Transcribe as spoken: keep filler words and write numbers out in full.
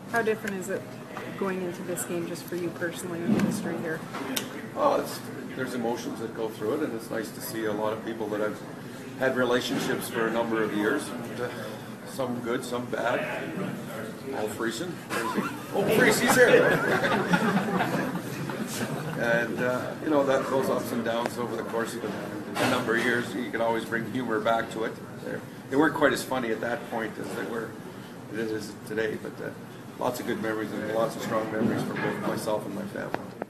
How different is it going into this game just for you personally with the history here? Oh, it's, there's emotions that go through it, and it's nice to see a lot of people that I've had relationships for a number of years. And, uh, some good, some bad. Paul Friesen. Oh, Friesen, he's here. And, uh, you know, that those ups and downs over the course of a, a number of years, you can always bring humor back to it. They're, they weren't quite as funny at that point as they were it is today, but uh, lots of good memories and lots of strong memories for both myself and my family.